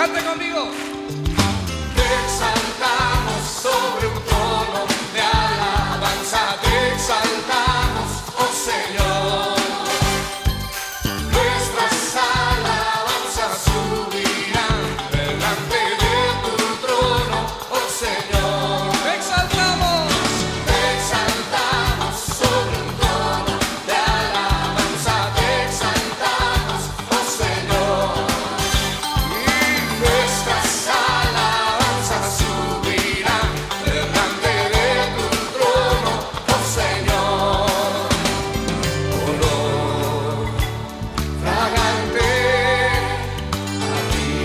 Cante conmigo. Te exaltamos sobre un trono de alabanza, te exaltamos, oh Señor. Nuestras alabanzas subirán delante de tu trono, oh Señor. Te exaltamos. Te exaltamos sobre un trono de alabanza, te exaltamos, oh Señor. Nuestras alabanzas subirán delante de tu trono, oh Señor. Olor fragante a ti,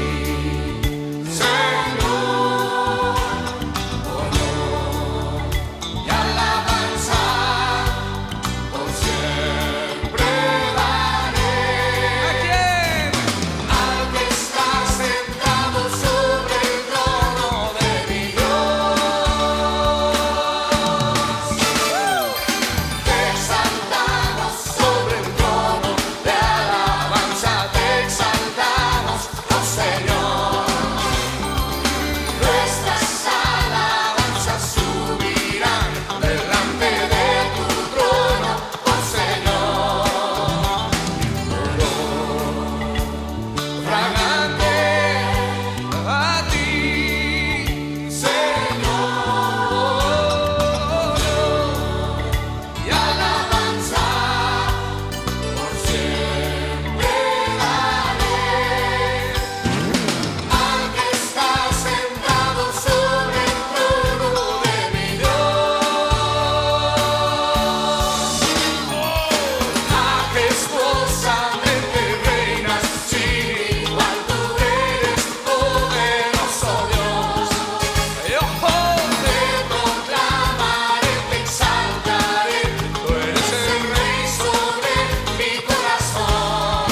Señor. Honor y alabanza por siempre daré. ¿A quién? Al que está sentado sobre el trono de mi Dios. Te exaltamos sobre el trono de alabanza, te exaltamos, oh Señor. Nuestras alabanzas subirán delante de tu trono, oh Señor. Fragante A ti. Señor, y alabanza por siempre daré. Al que está sentado sobre el trono de mi Dios. Majestuosamente reinas, sin igual tú eres, poderoso Dios. Yo. Te proclamaré, te exaltaré, tú eres el Rey sobre mi corazón.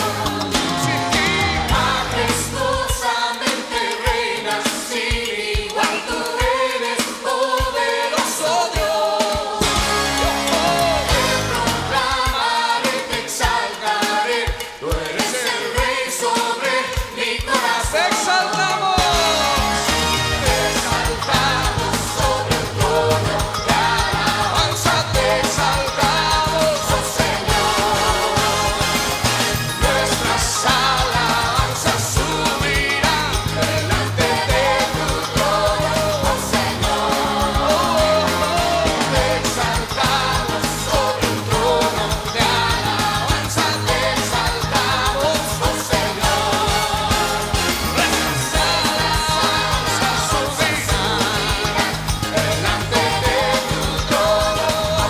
Majestuosamente reinas, sin igual tú eres, poderoso Dios. Te proclamaré, te exaltaré, tú eres el Rey sobre mi Te corazón. exaltamos. Te exaltamos sobre el trono de alabanza, te exaltamos, oh Señor. Nuestras alabanzas subirán delante de tu trono, oh Señor. Te exaltamos sobre el trono de alabanza, te exaltamos, oh Señor. Nuestras alabanzas subirán delante de tu trono, oh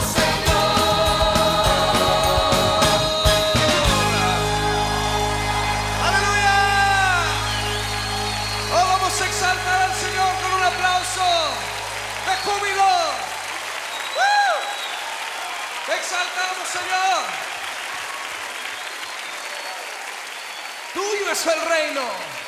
¡Aleluya! Oh, vamos a exaltar al Señor con un aplauso de júbilo. ¡Woo! Te exaltamos, Señor. Tuyo es el reino.